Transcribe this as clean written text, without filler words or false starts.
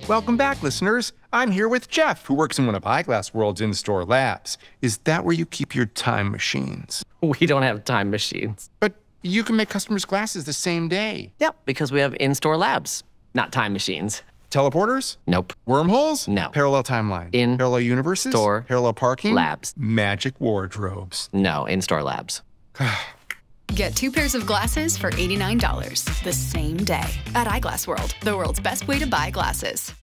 Welcome back, listeners. I'm here with Jeff, who works in one of Eyeglass World's in-store labs. Is that where you keep your time machines? We don't have time machines. But you can make customers' glasses the same day. Yep, because we have in-store labs, not time machines. Teleporters? Nope. Wormholes? No. Parallel timeline? Parallel universes? Store. Parallel parking? Labs. Magic wardrobes? No, in-store labs. Get 2 pairs of glasses for $89 the same day at Eyeglass World, the world's best way to buy glasses.